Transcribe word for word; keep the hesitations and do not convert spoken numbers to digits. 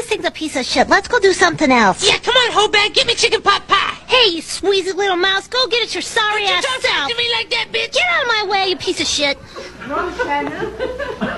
this thing's a piece of shit. Let's go do something else. Yeah, come on, Hobag, get me chicken pot pie. Hey, you squeezy little mouse, go get it your sorry Don't ass you talk self. to me like that, bitch. Get out of my way, you piece of shit. Run, Shannon.